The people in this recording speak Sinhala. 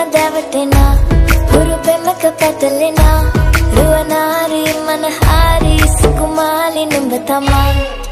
දැවටෙනා හුරු පෙමක පැටලෙනා රුවනාරි මනහාරි සුකුමාලි නුඹ තමා